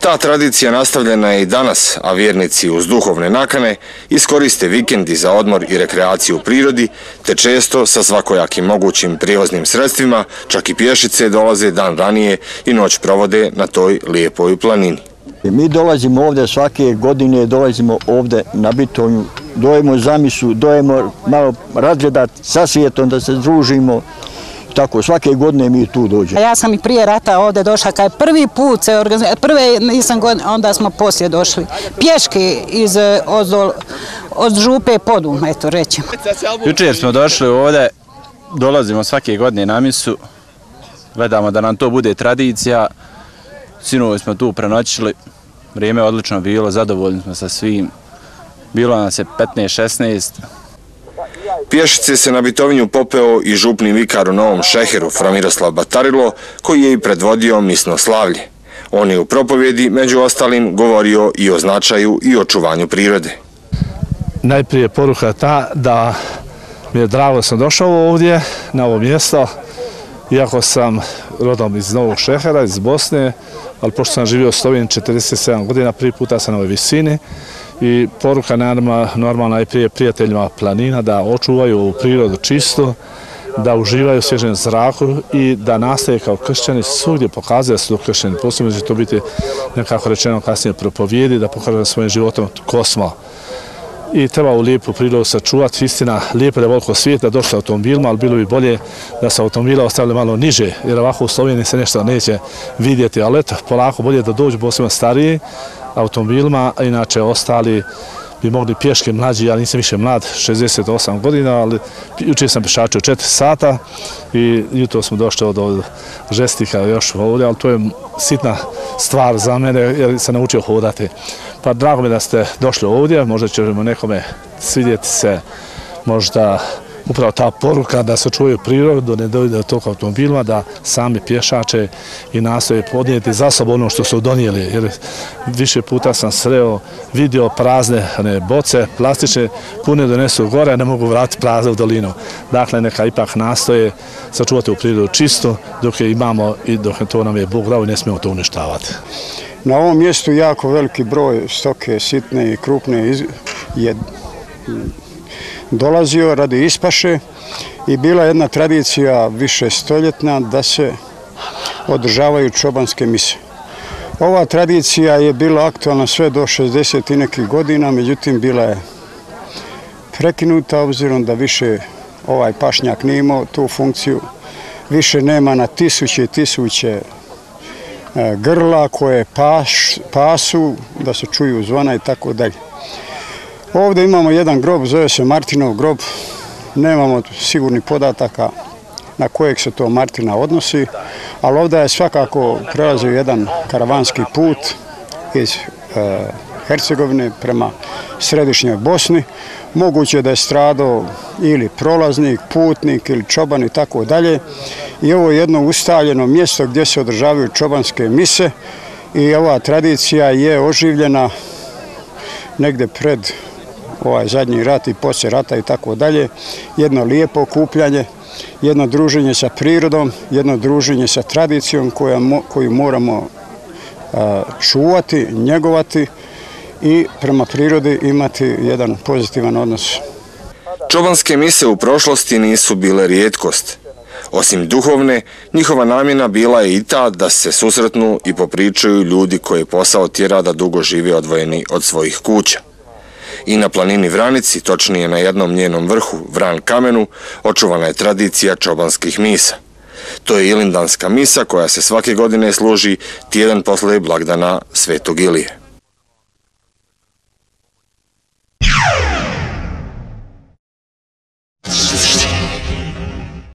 Ta tradicija nastavljena je i danas, a vjernici uz duhovne nakane iskoriste vikendi za odmor i rekreaciju u prirodi, te često sa svakojakim mogućim prijevoznim sredstvima, čak i pješice dolaze dan ranije i noć provode na toj lijepoj planini. Mi dolazimo ovdje svake godine, dolazimo ovdje na Bitonju, dojemo zamisu, dojemo malo razgledati sa svijetom, da se družimo. Tako, svake godine mi tu dođemo. Ja sam i prije rata ovdje došla, kad je prvi put se organizirala, prve nisam godine, onda smo poslije došli. Pješke od Župe Podum, eto rećemo. Jučer smo došli ovdje, dolazimo svake godine na misu, gledamo da nam to bude tradicija. Sinovi smo tu prenoćili, vrijeme je odlično bilo, zadovoljni smo sa svim. Bilo nas je 15-16. Pješice se na Bitovinju popeo i župni vikar u Novom Šeheru, fra Miroslav Batarilo, koji je i predvodio misno slavlje. On je u propovjedi, među ostalim, govorio i o značaju i očuvanju prirode. Najprije poruka ta da mi je drago da sam došao ovdje, na ovo mjesto, iako sam rodom iz Novog Šehera, iz Bosne, ali pošto sam živio u Sloveniji 47 godina, prvi puta sam na ovoj visini i poruka normalno najprije prijateljima planina da očuvaju prirodu čistu, da uživaju u svježem zraku i da nastaje kao kršćani svugdje pokazuje da su to kršćani. Posebno će to biti nekako rečeno kasnije propovijedi, da pokažu svojim životom ko smo. I treba u lijepu prirodu sačuvati. Istina, lijepo je veliko svijeta, došli sa automobilima, ali bilo bi bolje da se automobila ostavili malo niže, jer ovako u Sloveniji se nešto neće vidjeti. Ali eto, polako bolje da dođu, posebno stariji automobilima, a inače ostali bi mogli pješke mlađi, ja nisam više mlad, 68 godina, ali jučer sam pešačio 4 sata i jutro smo došli od Žestika još ovdje, ali to je sitna stvar za mene jer sam naučio hodati. Pa drago mi da ste došli ovdje, možda ćemo nekome svidjeti se možda upravo ta poruka da se čuvaju prirodu, ne dojde do tog automobilima, da sami pješače i nastoje podnijeti za sobom ono što su donijeli. Jer više puta sam sreo, vidio prazne boce, plastične, pune donesu gore, a ne mogu vratiti prazne u dolinu. Dakle, neka ipak nastoje sačuvati u prirodu čistu, dok je imamo i dok to nam je Bog dao i ne smijemo to uništavati. Na ovom mjestu jako veliki broj stoke, sitne i krupne je dolazio radi ispaše i bila jedna tradicija višestoljetna da se održavaju čobanske mise. Ova tradicija je bila aktualna sve do 60 i nekih godina, međutim bila je prekinuta obzirom da više ovaj pašnjak nije imao tu funkciju. Više nema na tisuće i tisuće grla koje pasu, da se čuju zvona i tako dalje. Ovdje imamo jedan grob, zove se Martinov grob, nemamo sigurnih podataka na kojeg se to Martina odnosi, ali ovdje je svakako prelazio jedan karavanski put iz Hercegovine prema središnjoj Bosni. Moguće da je stradao ili prolaznik, putnik ili čoban i tako dalje. I ovo je jedno ustaljeno mjesto gdje se održavaju čobanske mise i ova tradicija je oživljena negdje pred ovaj zadnji rat i poslije rata i tako dalje. Jedno lijepo okupljanje, jedno druženje sa prirodom, jedno druženje sa tradicijom koju moramo čuvati, njegovati i prema prirodi imati jedan pozitivan odnos. Čobanske mise u prošlosti nisu bile rijetkost. Osim duhovne, njihova namjena bila je i ta da se susretnu i popričaju ljudi koji posao tjera da dugo žive odvojeni od svojih kuća. I na planini Vranici, točnije na jednom njenom vrhu, Vran kamenu, očuvana je tradicija čobanskih misa. To je ilindanska misa koja se svake godine služi tjedan posle blagdana Svetog Ilije.